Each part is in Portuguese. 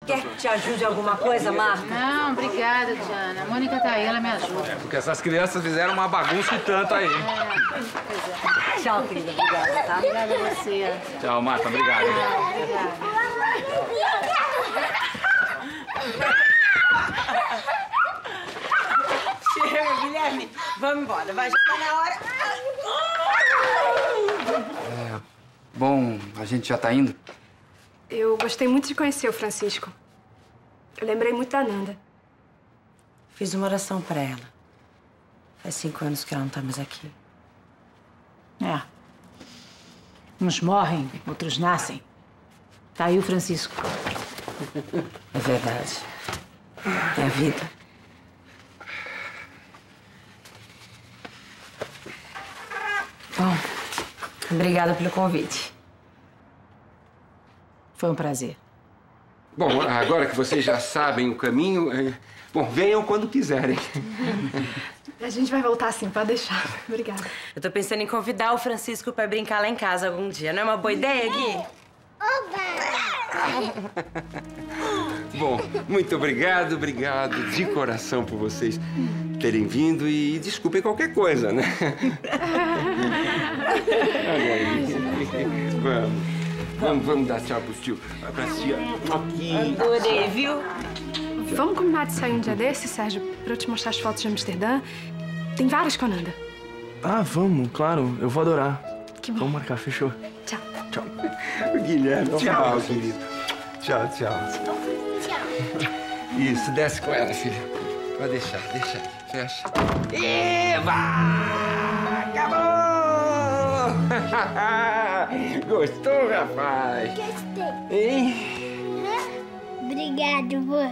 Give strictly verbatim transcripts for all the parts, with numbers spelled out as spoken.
Quer que te ajude alguma coisa, Marta? Não, obrigada, Diana. A Mônica tá aí, ela me ajuda. É, porque essas crianças fizeram uma bagunça e tanto aí. É, pois é. Tchau, querida. Obrigada, tá? Obrigada a você. Tchau, Marta. Obrigado. Tchau, obrigada. Chega, Guilherme. Vamos embora. Vai, já tá na hora. É, bom, a gente já tá indo? Eu gostei muito de conhecer o Francisco. Eu lembrei muito da Nanda. Fiz uma oração pra ela. Faz cinco anos que ela não tá mais aqui. É. Uns morrem, outros nascem. Tá aí o Francisco. É verdade. É a vida. Bom, obrigada pelo convite. Foi um prazer. Bom, agora que vocês já sabem o caminho, é... bom, venham quando quiserem. A gente vai voltar sim, pode deixar. Obrigada. Eu tô pensando em convidar o Francisco pra brincar lá em casa algum dia. Não é uma boa ideia, Gui? Bom, muito obrigado, obrigado de coração por vocês terem vindo e desculpem qualquer coisa, né? Olha aí. Vamos. Vamos, vamos dar tchau pros tio. Pra tia. Aqui. Adorei, viu? Vamos combinar de sair um dia desses, Sérgio, pra eu te mostrar as fotos de Amsterdã. Tem várias com a Nanda. Ah, vamos, claro. Eu vou adorar. Que bom. Vamos marcar, fechou. Tchau. Tchau. Guilherme, tchau, tchau, querido. Tchau, tchau. Tchau. Isso, desce com ela, filha. Vai deixar, deixa aí. Fecha. Eba! Acabou! Gostou, rapaz? Gostei. Hein? Obrigado, vô.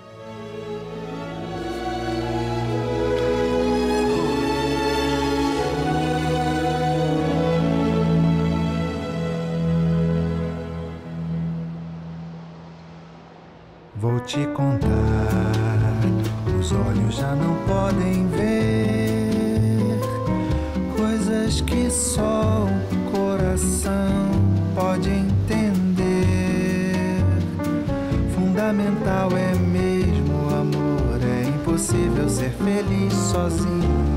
Vou te contar, os olhos já não podem ver coisas que só o coração pode entender. Fundamental é mesmo o amor, é impossível ser feliz sozinho.